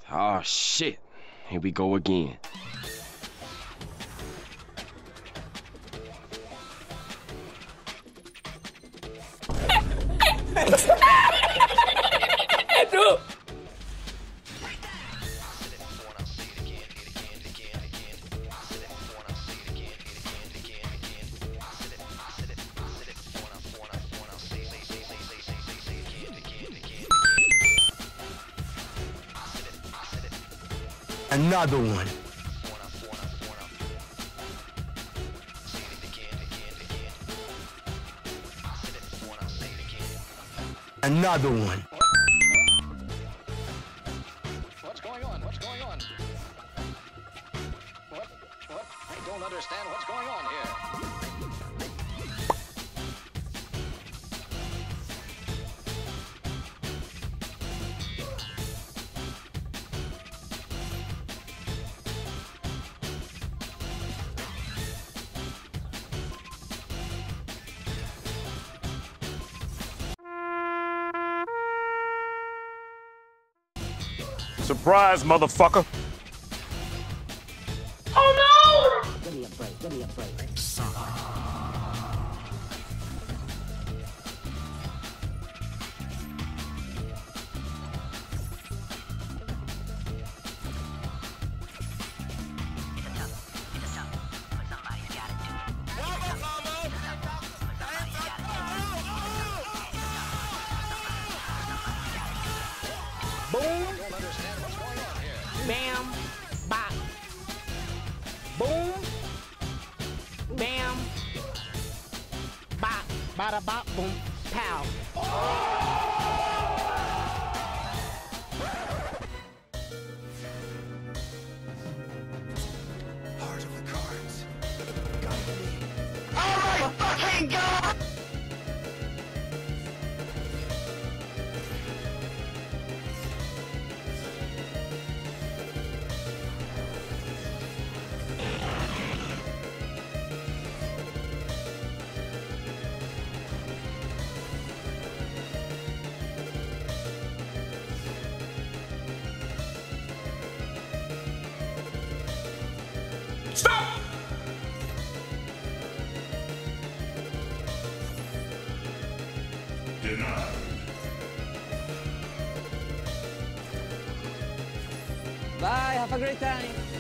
Oh shit. Here we go again. Another one. Another one. What's going on? What's going on? What? I don't understand what's going on here. Surprise, motherfucker! Oh no! Give me a break, give me a break. Boom! I don't understand what's going on here. Bam, bop. Boom, bam, bop, bada bop, boom, pow. Heart of the cards. Oh my fucking god! Stop! Denied. Bye, have a great time.